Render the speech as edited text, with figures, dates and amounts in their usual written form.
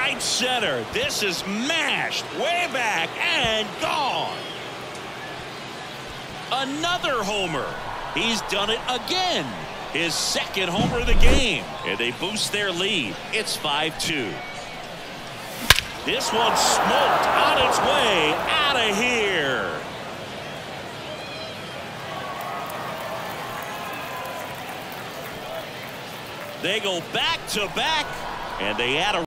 right center. This is mashed way back and gone. Another homer. He's done it again. His second homer of the game. And they boost their lead. It's 5-2. This one's smoked on its way out of here. They go back to back, and they add a